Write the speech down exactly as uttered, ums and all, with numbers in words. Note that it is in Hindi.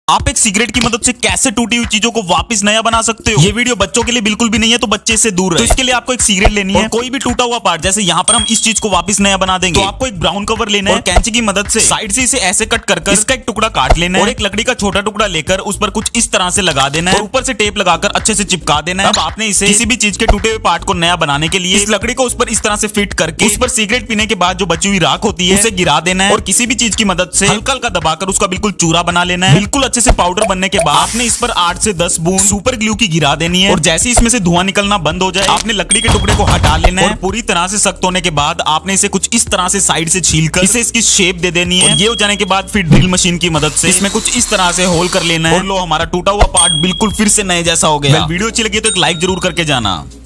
आप एक सिगरेट की मदद से कैसे टूटी हुई चीजों को वापस नया बना सकते हो। ये वीडियो बच्चों के लिए बिल्कुल भी नहीं है, तो बच्चे से दूर रहे। तो इसके लिए आपको एक सिगरेट लेनी है, कोई भी टूटा हुआ पार्ट, जैसे यहाँ पर हम इस चीज को वापस नया बना देंगे। तो आपको एक ब्राउन कवर लेना है और कैंची की मदद से साइड से इसे ऐसे कट कर इसका एक टुकड़ा काट लेना है और एक लकड़ी का छोटा टुकड़ा लेकर उस पर कुछ इस तरह से लगा देना है और ऊपर से टेप लगाकर अच्छे से चिपका देना है। अब आपने इसे किसी भी चीज के टूटे हुए पार्ट को नया बनाने के लिए इस लकड़ी को उस पर इस तरह से फिट करके उस पर सिगरेट पीने के बाद जो बची हुई राख होती है उसे गिरा देना है और किसी भी चीज की मदद से हल्का हल्का दबाकर उसका बिल्कुल चूरा बना लेना है। बिल्कुल अच्छे से पाउडर बनने के बाद आपने इस पर आठ से दस बूंद सुपर ग्लू की गिरा देनी है और जैसे इसमें से धुआं निकलना बंद हो जाए आपने लकड़ी के टुकड़े को हटा लेना है और पूरी तरह से सख्त होने के बाद आपने इसे कुछ इस तरह से साइड से छीलकर इसे इसकी शेप दे देनी है। ये हो जाने के बाद फिर ड्रिल मशीन की मदद से इसमें कुछ इस तरह से होल कर लेना है और लो, हमारा टूटा हुआ पार्ट बिल्कुल फिर से नए जैसा हो गया। वीडियो अच्छी लगी तो एक लाइक जरूर करके जाना।